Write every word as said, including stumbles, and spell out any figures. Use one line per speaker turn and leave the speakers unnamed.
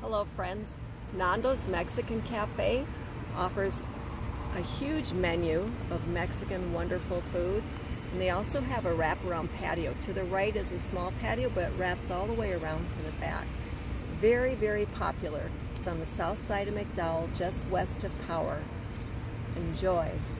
Hello friends, Nando's Mexican Cafe offers a huge menu of Mexican wonderful foods, and they also have a wraparound patio. To the right is a small patio, but it wraps all the way around to the back. Very, very popular. It's on the south side of McDowell, just west of Power. Enjoy.